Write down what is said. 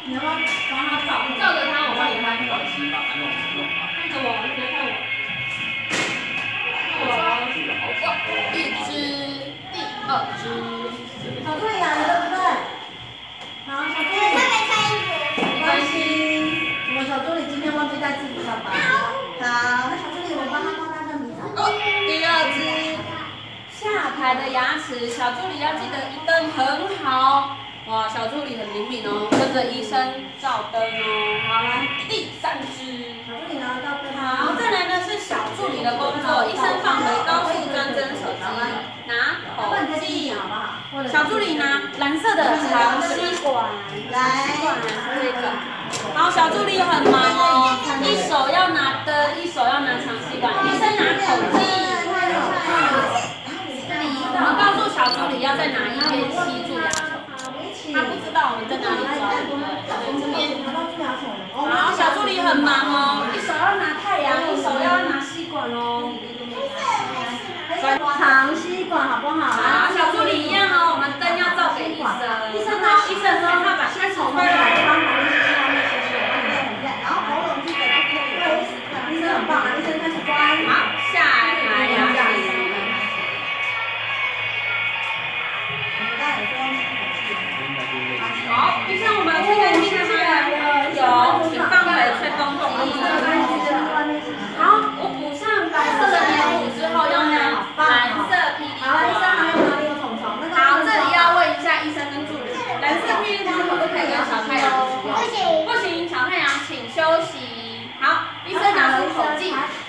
你要不要帮他照？ 你照着他，我帮你拍。 没关系，把它弄看着我，你别看我。一只，第二只。 小助理来了，对不对？好，小助理。没关系，我们小助理今天忘记带制服上班。好，那小助理我帮他帮他跟比赛。 第二只。下排的牙齿，小助理要记得一灯很好。哇，小助理很灵敏哦，跟着医生照灯哦。好，来第三只。 小助理拿到灯。 好，再来呢是小助理的工作，医生放回高速专针手机，拿口剂。小助理拿蓝色的长吸管，吸管这个。好，小助理很忙哦，一手要拿灯，一手要拿长吸管，医生拿口剂。我们告诉小助理要在哪一边吸住牙齿。他不知道我们在哪里抓，对不对？这边。好，小助理很忙哦，一手要拿太阳，一手要拿吸管哦。 长吸管好不好？ 好，小助理一样哦，我们灯要照给医生。医生说他把先从外面帮忙一些外面谢谢， 然后喉咙记得不可以。医生很棒啊，医生开始关。 好，下排牙齿。好，医生，我们吹干净了吗？有，请放回吹风机。好，我补上白色的粘土之后，要拿蓝色霹雳好，医生还有哪里有虫虫？ 好，这里要问一下医生跟助理，蓝色霹雳光可不可以跟小太阳使用？不行，小太阳请休息。好，医生拿出口剂。